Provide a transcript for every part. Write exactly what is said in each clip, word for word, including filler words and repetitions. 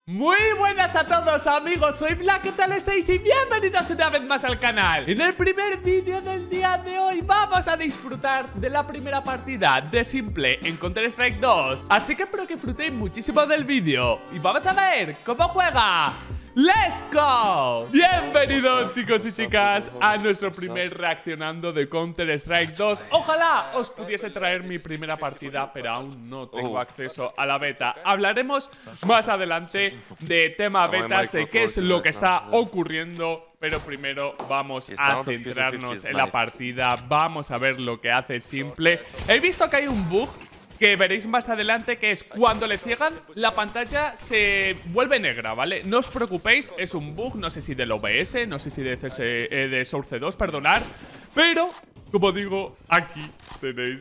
Muy buenas a todos amigos, soy Black, ¿qué tal estáis? Y bienvenidos una vez más al canal. En el primer vídeo del día de hoy vamos a disfrutar de la primera partida de Simple en Counter Strike dos. Así que espero que disfrutéis muchísimo del vídeo y vamos a ver cómo juega. ¡Let's go! Bienvenidos chicos y chicas a nuestro primer reaccionando de Counter Strike dos. Ojalá os pudiese traer mi primera partida, pero aún no tengo acceso a la beta. Hablaremos más adelante de tema betas, de qué es lo que está ocurriendo. Pero primero vamos a centrarnos en la partida. Vamos a ver lo que hace Simple. He visto que hay un bug que veréis más adelante, que es cuando le ciegan, la pantalla se vuelve negra, ¿vale? No os preocupéis, es un bug, no sé si del O B S, no sé si de, C S, eh, de Source dos, perdonad. Pero, como digo, aquí tenéis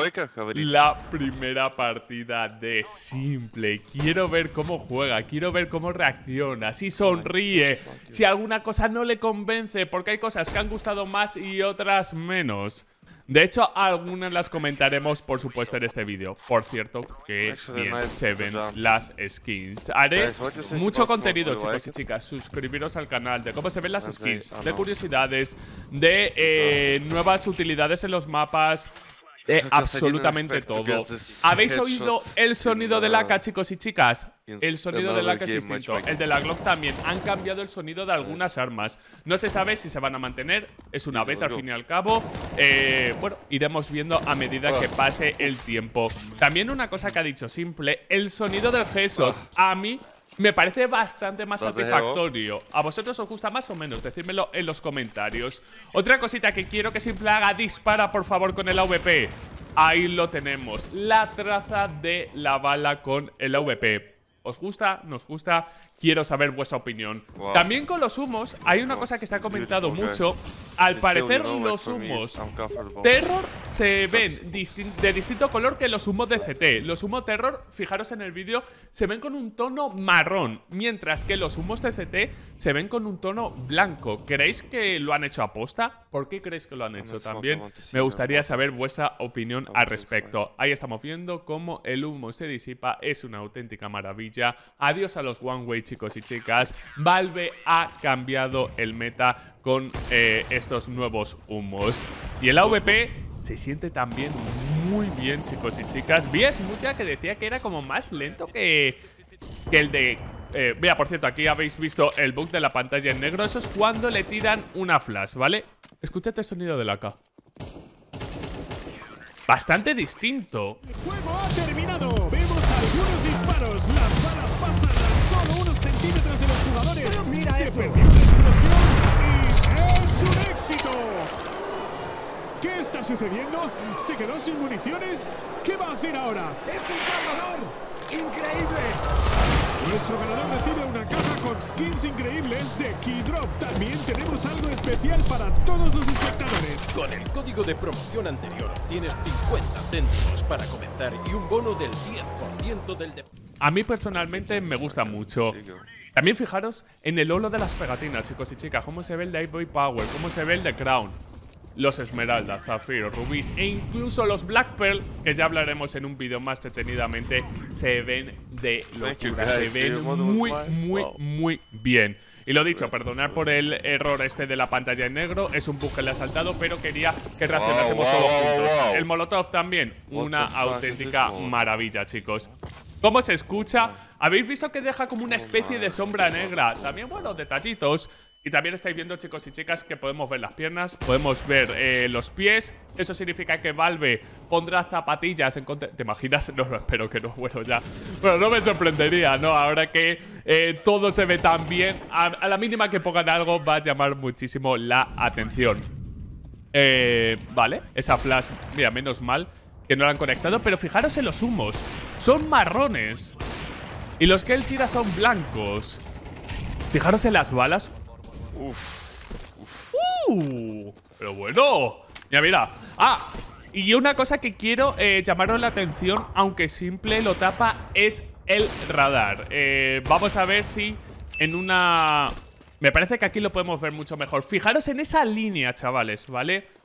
la primera partida de Simple. Quiero ver cómo juega, quiero ver cómo reacciona, si sonríe, si alguna cosa no le convence, porque hay cosas que han gustado más y otras menos. De hecho, algunas las comentaremos, por supuesto, en este vídeo. Por cierto, que bien se ven las skins. Haré mucho contenido, chicos y chicas. Suscribiros al canal de cómo se ven las skins, de curiosidades, de eh, nuevas utilidades en los mapas, de absolutamente todo. ¿Habéis oído el sonido del A K, chicos y chicas? El sonido del A K es distinto. El de la Glock también. Han cambiado el sonido de algunas armas. No se sabe si se van a mantener. Es una beta al fin y al cabo. Eh, bueno, iremos viendo a medida que pase el tiempo. También una cosa que ha dicho Simple: el sonido del headshot. A mí me parece bastante más satisfactorio. ¿A vosotros os gusta más o menos? Decídmelo en los comentarios. Otra cosita que quiero que Simple haga: dispara por favor con el A W P. Ahí lo tenemos, la traza de la bala con el A W P. ¿Os gusta? ¿Nos gusta? Quiero saber vuestra opinión. Wow. También con los humos hay una cosa que se ha comentado mucho. Al parecer los humos Terror se ven distin de distinto color que los humos de C T. Los humos Terror, fijaros en el vídeo, se ven con un tono marrón, mientras que los humos de C T se ven con un tono blanco. ¿Creéis que lo han hecho aposta? ¿Por qué creéis que lo han hecho también? Me gustaría saber vuestra opinión al respecto. Ahí estamos viendo cómo el humo se disipa. Es una auténtica maravilla. Adiós a los one way, chicos y chicas. Valve ha cambiado el meta con eh, estos nuevos humos. Y el A W P se siente también muy bien, chicos y chicas. Vi a Smucha que decía que era como más lento que, que el de... Eh, mira, por cierto, aquí habéis visto el bug de la pantalla en negro. Eso es cuando le tiran una flash, ¿vale? Escuchad el sonido del A K. Bastante distinto. El juego ha terminado. Vemos algunos disparos. Las balas pasan a solo unos centímetros de los jugadores. Pero mira Se eso. perdió la explosión y es un éxito. ¿Qué está sucediendo? ¿Se quedó sin municiones? ¿Qué va a hacer ahora? ¡Es un ganador! ¡Increíble! Nuestro ganador recibe una caja con skins increíbles de Keydrop. También tenemos algo especial para todos los espectadores. Con el código de promoción anterior tienes cincuenta céntimos para comentar y un bono del diez por ciento del de... A mí personalmente me gusta mucho. También fijaros en el holo de las pegatinas, chicos y chicas. Cómo se ve el de Boy Power, cómo se ve el de Crown, los esmeraldas, zafiros, rubíes e incluso los black pearl, que ya hablaremos en un vídeo más detenidamente. Se ven de locura, se ven muy, muy, muy bien. Y lo dicho, perdonad por el error este de la pantalla en negro. Es un bug que le ha saltado, pero quería que reaccionásemos todos juntos. El molotov también, una auténtica maravilla, chicos. ¿Cómo se escucha? ¿Habéis visto que deja como una especie de sombra negra? También, bueno, detallitos. Y también estáis viendo, chicos y chicas, que podemos ver las piernas, podemos ver eh, los pies. Eso significa que Valve pondrá zapatillas en contra... ¿Te imaginas? No, no, espero que no, bueno, ya. Pero no me sorprendería, ¿no? Ahora que eh, todo se ve tan bien, a, a la mínima que pongan algo va a llamar muchísimo la atención. Eh, vale, esa flash, mira, menos mal que no la han conectado. Pero fijaros en los humos, son marrones. Y los que él tira son blancos. Fijaros en las balas. Uf, uf. Uh, pero bueno. Mira, mira. Ah, y una cosa que quiero eh, llamaros la atención, aunque Simple lo tapa, es el radar. Eh, vamos a ver si en una... Me parece que aquí lo podemos ver mucho mejor. Fijaros en esa línea, chavales, ¿vale?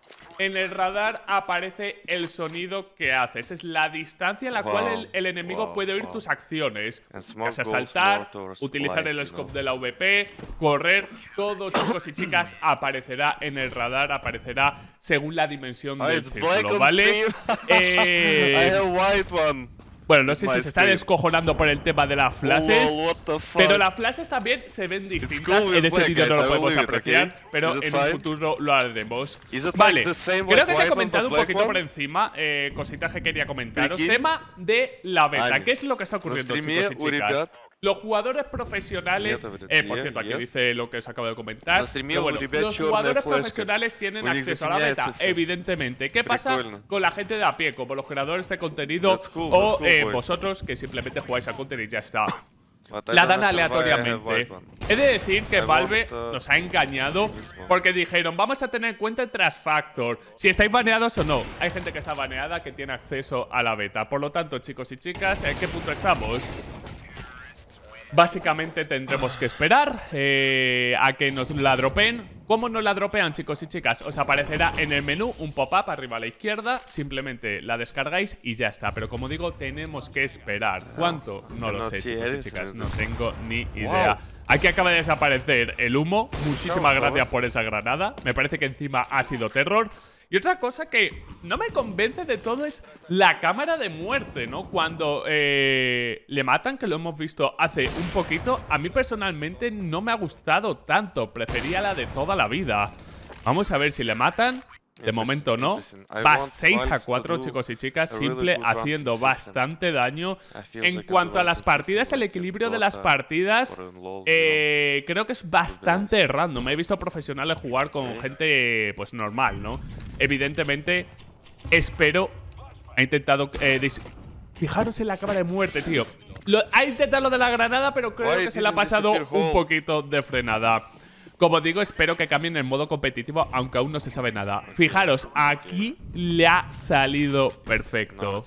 en el radar aparece el sonido que haces. Es la distancia en la wow, cual el, el enemigo wow, puede oír wow. tus acciones. Ya sea saltar, utilizar like, el scope you know. de la V P, correr. Todo, chicos y chicas, aparecerá en el radar. Aparecerá según la dimensión del círculo, ¿vale? eh... Bueno, no sé si se está descojonando por el tema de las flashes, oh, pero las flashes también se ven distintas. En este vídeo no lo podemos apreciar, pero en un futuro lo haremos. Vale, creo que te he comentado un poquito por encima eh, cositas que quería comentaros. Tema de la beta. ¿Qué es lo que está ocurriendo, chicos y chicas? Los jugadores profesionales, eh, por cierto, aquí dice lo que os acabo de comentar, que bueno, los jugadores profesionales tienen acceso a la beta, evidentemente. ¿Qué pasa con la gente de a pie, como los creadores de contenido o eh, vosotros que simplemente jugáis a counter y ya está? La dan aleatoriamente. He de decir que Valve nos ha engañado porque dijeron, vamos a tener en cuenta el Trust Factor, si estáis baneados o no. Hay gente que está baneada que tiene acceso a la beta. Por lo tanto, chicos y chicas, ¿en qué punto estamos? Básicamente tendremos que esperar eh, a que nos la dropeen. ¿Cómo nos la dropean, chicos y chicas? Os aparecerá en el menú un pop-up arriba a la izquierda. Simplemente la descargáis y ya está. Pero como digo, tenemos que esperar. ¿Cuánto? No lo sé, chicos y chicas. No tengo ni idea. Aquí acaba de desaparecer el humo. Muchísimas gracias por esa granada. Me parece que encima ha sido terror. Y otra cosa que no me convence de todo es la cámara de muerte, ¿no? Cuando eh, le matan, que lo hemos visto hace un poquito, a mí personalmente no me ha gustado tanto. Prefería la de toda la vida. Vamos a ver si le matan. De momento no. Va seis a cuatro, chicos y chicas. Simple, haciendo bastante daño. En cuanto a las partidas, el equilibrio de las partidas eh, creo que es bastante random. He visto profesionales jugar con gente pues normal, ¿no? Evidentemente, espero. Ha intentado eh, fijaros en la cámara de muerte, tío. Lo, ha intentado lo de la granada, pero creo que se le ha pasado un poquito de frenada. Como digo, espero que cambien el modo competitivo, aunque aún no se sabe nada. Fijaros, aquí le ha salido perfecto.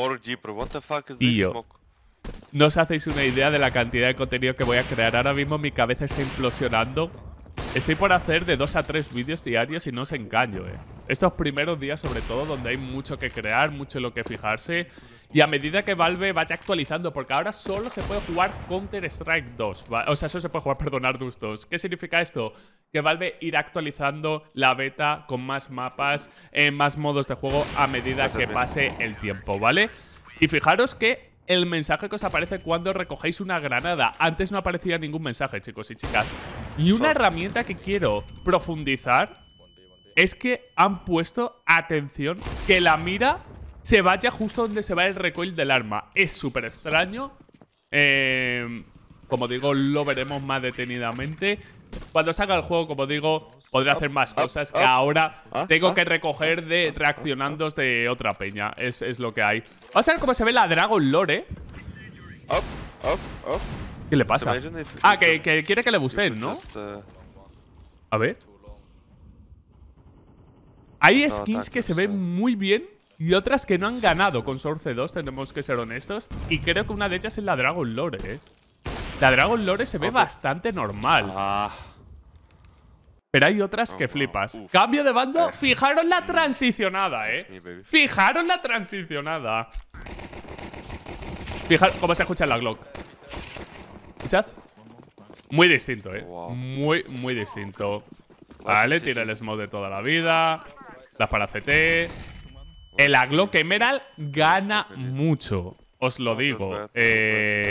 Tío, no os hacéis una idea de la cantidad de contenido que voy a crear. Ahora mismo mi cabeza está implosionando. Estoy por hacer de dos a tres vídeos diarios y no os engaño, eh. Estos primeros días, sobre todo, donde hay mucho que crear, mucho en lo que fijarse. Y a medida que Valve vaya actualizando, porque ahora solo se puede jugar Counter-Strike dos. O sea, solo se puede jugar, perdón, Ardus dos. ¿Qué significa esto? Que Valve irá actualizando la beta con más mapas, en más modos de juego a medida que pase el tiempo, ¿vale? Y fijaros que el mensaje que os aparece cuando recogéis una granada. Antes no aparecía ningún mensaje, chicos y chicas. Y una herramienta que quiero profundizar es que han puesto, atención, que la mira se vaya justo donde se va el recoil del arma. Es súper extraño. Eh, como digo, lo veremos más detenidamente. Cuando salga el juego, como digo, podré hacer más cosas que ahora tengo que recoger de reaccionandos de otra peña. Es, es lo que hay. Vamos a ver cómo se ve la Dragon Lore. ¿Qué le pasa? Ah, que, que quiere que le buseen, ¿no? A ver. Hay skins que se ven muy bien y otras que no han ganado con Source dos, tenemos que ser honestos. Y creo que una de ellas es la Dragon Lore, ¿eh? La Dragon Lore se ve bastante normal. Pero hay otras que flipas. Cambio de bando. Fijaros la transicionada, ¿eh? Fijaros la transicionada. Fijaros cómo se escucha en la Glock. ¿Escuchad? Muy distinto, ¿eh? Muy, muy distinto. Vale, tira el smoke de toda la vida. Las para C T. El Glock Emerald gana mucho. Os lo digo. Eh...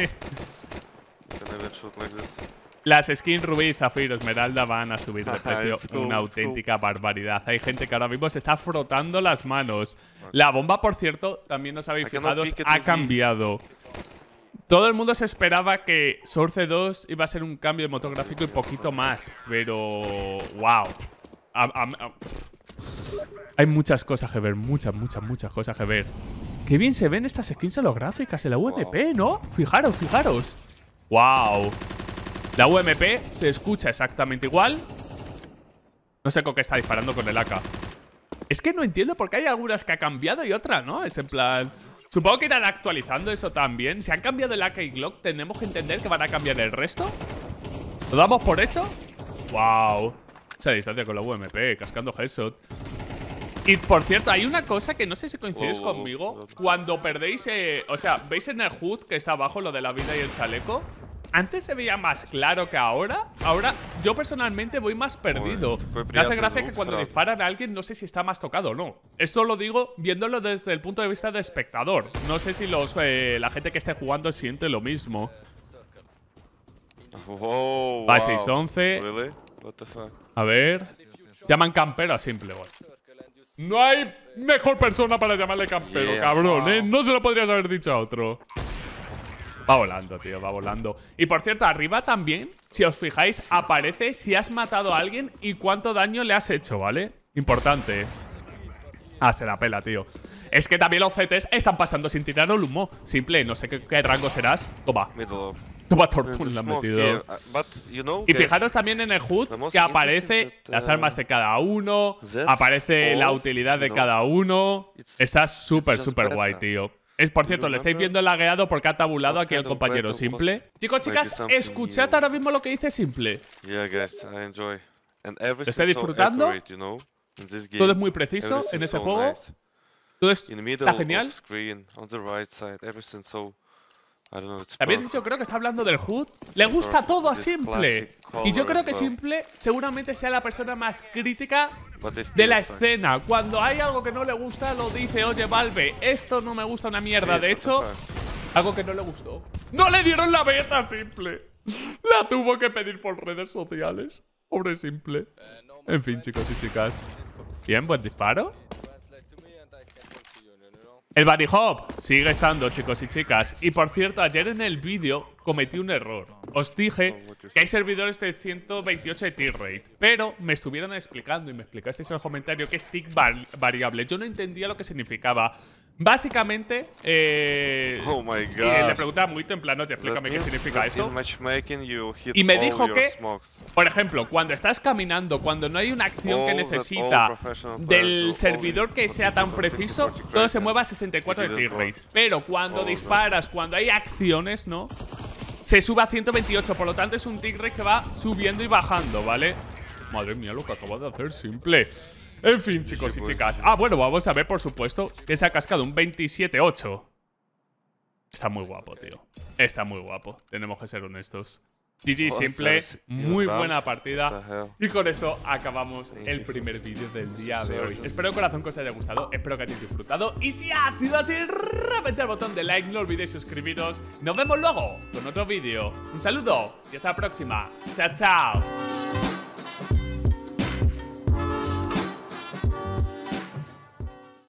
Las skins Rubí, Zafiro, Esmeralda van a subir de precio una auténtica barbaridad. Hay gente que ahora mismo se está frotando las manos. La bomba, por cierto, también os habéis fijado, ha cambiado. Todo el mundo se esperaba que Source dos iba a ser un cambio de motográfico y poquito más. Pero... ¡wow! A, a, a, hay muchas cosas que ver, muchas, muchas, muchas cosas que ver. Qué bien se ven estas skins holográficas en la U M P, ¿no? Fijaros, fijaros. ¡Wow! La U M P se escucha exactamente igual. No sé con qué está disparando con el A K. Es que no entiendo por qué hay algunas que ha cambiado y otras, ¿no? Es en plan... Supongo que irán actualizando eso también. Si han cambiado el A K y Glock, tenemos que entender que van a cambiar el resto. ¿Lo damos por hecho? ¡Wow! Esa distancia con la U M P, cascando headshot. Y por cierto, hay una cosa que no sé si coincides Oh, oh, conmigo. oh. Cuando perdéis, eh, o sea, ¿veis en el H U D que está abajo lo de la vida y el chaleco? Antes se veía más claro que ahora. Ahora, yo personalmente voy más perdido. Me hace gracia que cuando disparan a alguien no sé si está más tocado o no. Esto lo digo viéndolo desde el punto de vista de espectador. No sé si los, eh, la gente que esté jugando siente lo mismo. Wow, Va, wow. seis once. Really? What the fuck? A ver. Llaman campero a simple, güey. No hay mejor persona para llamarle campero, Yeah, cabrón, wow. ¿eh? No se lo podrías haber dicho a otro. Va volando, tío, va volando. Y por cierto, arriba también, si os fijáis, aparece si has matado a alguien y cuánto daño le has hecho, ¿vale? Importante. Ah, se la pela, tío. Es que también los C Ts están pasando sin tirar el humo. Simple, no sé qué, qué rango serás. Toma. Middle of. Toma, There's Tortun le a han smoke metido. here, uh, but you know, Y guys, fijaros también en el H U D The most que aparece interesting that, las uh, armas de cada uno, that's aparece all, la utilidad de you know, cada uno. it's- Está súper, just súper better. guay, tío. Es, por cierto, lo estáis remember viendo lagueado porque ha tabulado what aquí el kind of compañero weapon Simple. was Chicos, like chicas, something escuchad new? ahora mismo lo que dice Simple. Yeah, guys, I enjoy. And everything estoy so disfrutando. accurate, you know, in this game. Todo es muy preciso Everything en este so juego. nice. Todo es- In the middle está genial. of screen, on the right side, everything so. I don't know, it's También perfect. yo creo que está hablando del H U D. Le gusta todo a This Simple. classic Y yo color creo as que well. Simple seguramente sea la persona más crítica But it's de la different. escena. Cuando hay algo que no le gusta, lo dice, oye, Valve, esto no me gusta una mierda. Sí, De what the hecho, fuck. algo que no le gustó. ¡No le dieron la beta, Simple! La tuvo que pedir por redes sociales. Pobre Simple. En fin, chicos y chicas. Bien, buen disparo. El Bunny Hop sigue estando, chicos y chicas. Y por cierto, ayer en el vídeo cometí un error. Os dije que hay servidores de ciento veintiocho de tick rate, pero me estuvieron explicando y me explicasteis en el comentario que es tick vari- variable. Yo no entendía lo que significaba. Básicamente, eh, Oh my y god. le preguntaba muy en plan, oye, explícame qué significa esto. In matchmaking, you hit Y me all dijo your que, smokes. por ejemplo, cuando estás caminando, cuando no hay una acción que All that- necesita all professional players del do, servidor all que sea tan preciso, sixty forty todo se rate, mueve a sesenta y cuatro de you tick didn't rate. work. Pero cuando All disparas, cuando hay acciones, ¿no? Se sube a ciento veintiocho, por lo tanto es un tick rate que va subiendo y bajando, ¿vale? Madre mía, lo que acabo de hacer, Simple. En fin, chicos y chicas. Ah, bueno, vamos a ver, por supuesto, que se ha cascado un veintisiete ocho. Está muy guapo, tío. Está muy guapo. Tenemos que ser honestos. G G, Oh, Simple. guys, Muy you buena dumb. partida. What the hell? Y con esto acabamos el primer vídeo del día de hoy. Espero de corazón que os haya gustado. Espero que hayáis disfrutado. Y si ha sido así, reventad el botón de like. No olvidéis suscribiros. Nos vemos luego con otro vídeo. Un saludo y hasta la próxima. Chao, chao.